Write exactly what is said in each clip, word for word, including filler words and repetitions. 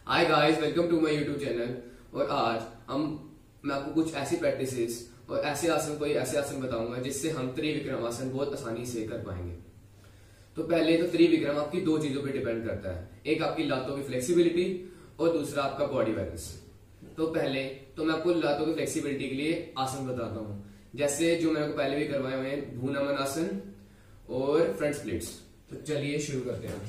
Hi guys, welcome to my YouTube channel. और आज हम मैं आपको कुछ ऐसी प्रैक्टिसेस और ऐसे आसन कोई ऐसे आसन बताऊंगा जिससे हम त्रिविक्रमासन बहुत आसानी से कर पाएंगे। तो पहले तो त्रिविक्रम आपकी दो चीजों पे डिपेंड करता है, एक आपकी लातों की फ्लेक्सिबिलिटी और दूसरा आपका बॉडी बैलेंस। तो पहले तो मैं आपको लातों की फ्लेक्सिबिलिटी के लिए आसन बताता हूँ, जैसे जो मैंने पहले भी करवाए हुए हैं, भूनामन आसन और फ्रंट स्प्लिट्स। तो चलिए शुरू करते हैं।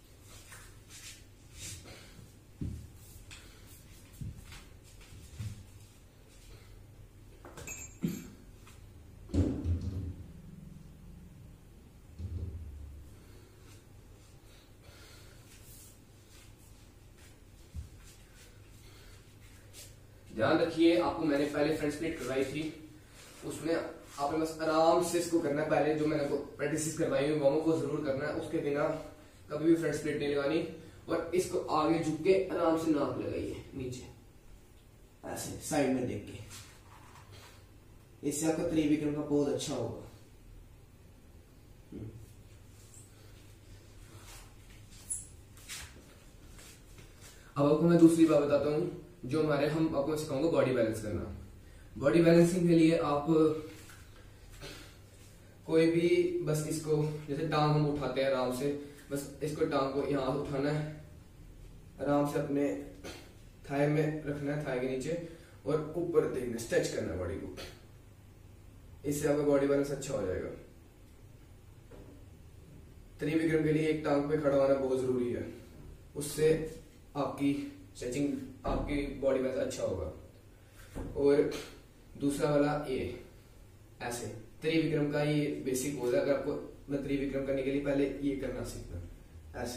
ध्यान रखिए, आपको मैंने पहले फ्रंट स्प्लिट करवाई थी, उसमें आपने बस आराम से इसको करना है। पहले जो मैंने प्रैक्टिस करवाई हुई वार्म अप वो जरूर करना है, उसके बिना कभी भी फ्रंट स्प्लिट नहीं लगानी। और इसको आगे झुक के आराम से नाक लगाइए नीचे, ऐसे साइड में देख के। इससे आपका त्रिविक्रम का पोज अच्छा होगा। अब आपको मैं दूसरी बात बताता हूँ, जो हमारे हम आपको सिखाऊंगा बॉडी बैलेंस करना। बॉडी बैलेंसिंग के लिए आप कोई भी बस इसको, जैसे टांग हम उठाते हैं आराम से, बस इसको टांग को यहाँ उठाना है, आराम से अपने थाई में रखना है, थाई के नीचे, और ऊपर देखना, स्ट्रेच करना है बॉडी को। इससे आपका बॉडी बैलेंस अच्छा हो जाएगा। त्रिविक्रम के लिए एक टांग पे खड़ा होना बहुत जरूरी है, उससे आपकी स्ट्रेचिंग, आपकी बॉडी बैलेंस अच्छा होगा। और दूसरा वाला ये ऐसे त्रिविक्रम का ये बेसिक पोज है। अगर आपको मैं त्रिविक्रम करने के लिए पहले ये करना सीखना, ऐसे।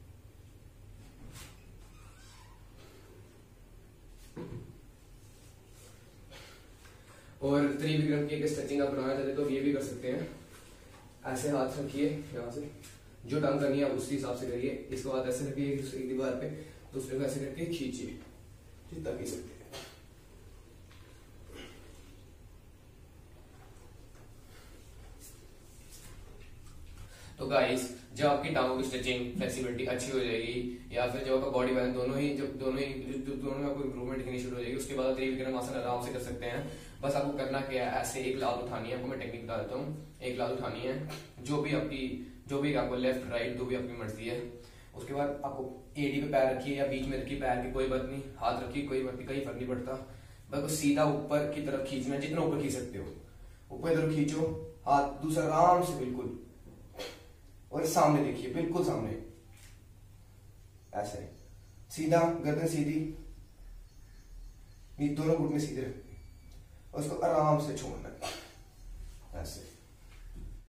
और त्रिविक्रम की एक स्ट्रेचिंग आप बनाना चाहते तो ये भी कर सकते हैं। ऐसे हाथ रखिए, यहाँ से जो टांग करनी है आप उसी हिसाब से करिए। इसको हाथ ऐसे रखिए एक दीवार पे, दूसरे को ऐसे करके खींचिए जितना खींच सकते हैं। तो गाइस, जब आपकी टांगों की स्ट्रेचिंग फ्लेक्सिबिलिटी अच्छी हो जाएगी, या फिर जब आपका बॉडी बैलेंस दोनों ही जब दोनों ही दोनों में आपको इंप्रूवमेंट दिखनी शुरू हो जाएगी, उसके बाद त्रिविक्रम आसन आराम से कर सकते हैं। बस आपको करना क्या है, ऐसे एक लात उठानी है। आपको मैं टेक्निक बता देता हूँ। एक लात उठानी है, जो भी आपकी जो भी आपको लेफ्ट राइट जो भी आपकी मर्जी है। उसके बाद आपको एडी पे पैर रखिए या बीच में रखिए पैर की, कोई बात नहीं, हाथ रखिए, कोई बात नहीं, कहीं फर्क नहीं पड़ता। बस सीधा ऊपर की तरफ खींचना है, जितना ऊपर खींच सकते हो ऊपर तरफ खींचो, हाथ दूसरा आराम से बिल्कुल, और सामने देखिए, बिल्कुल सामने, ऐसे सीधा, गर्दन सीधी, ये दोनों घुटने सीधे रखते, और उसको आराम से छोड़ना है।